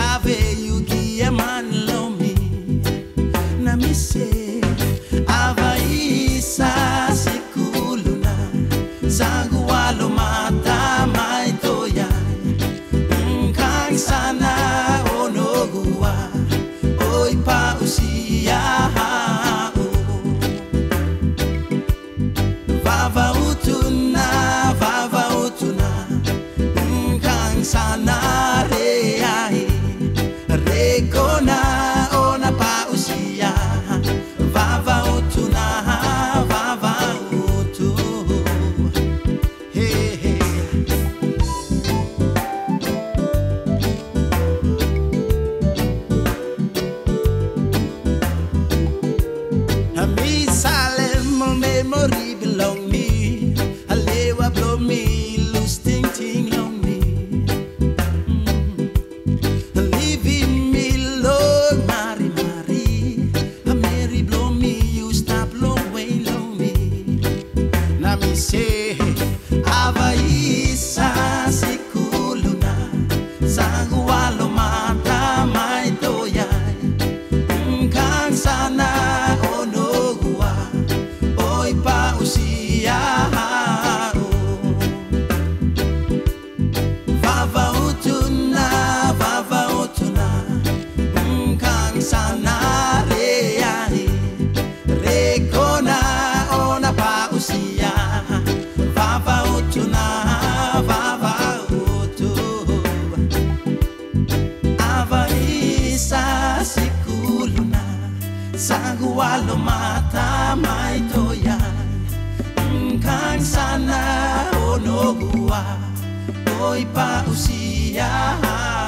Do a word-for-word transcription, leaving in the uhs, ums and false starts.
veio que é manlomi na mise avaisa sikuluna sangualo mata mai toya kang sana onogua oi pa usia vava utuna vava utuna kang sana reai regona ona pa usia vava utuna vava utu hey hey ami salem memory belong me alewa blow me lose ting ting long me leaving me long mari mari a mary blow me you stop long way long me na me say avaisa sikuluna sangualo mata mai toyai kang sana onogua oi pa usia vava utuna vava utuna kang sana reai regona ona pa usia vava utuna vava utu avaisa sikuluna sangualo mata mai toya kang sana onogua oi pa usia